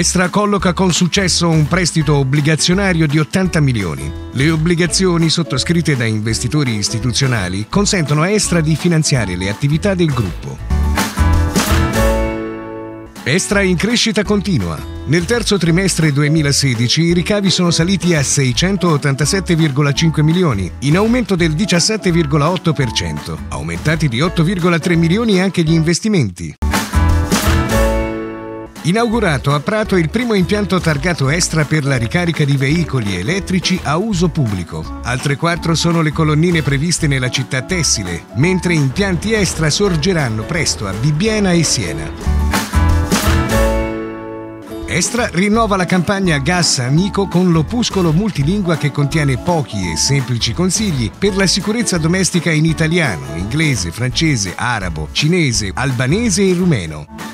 Estra colloca con successo un prestito obbligazionario di 80 milioni. Le obbligazioni sottoscritte da investitori istituzionali consentono a Estra di finanziare le attività del gruppo. Estra in crescita continua. Nel terzo trimestre 2016 i ricavi sono saliti a 687,5 milioni, in aumento del 17,8%, aumentati di 8,3 milioni anche gli investimenti. Inaugurato a Prato il primo impianto targato Estra per la ricarica di veicoli elettrici a uso pubblico. Altre 4 sono le colonnine previste nella città tessile, mentre impianti Estra sorgeranno presto a Bibbiena e Siena. Estra rinnova la campagna Gas Amico con l'opuscolo multilingua che contiene pochi e semplici consigli per la sicurezza domestica in italiano, inglese, francese, arabo, cinese, albanese e rumeno.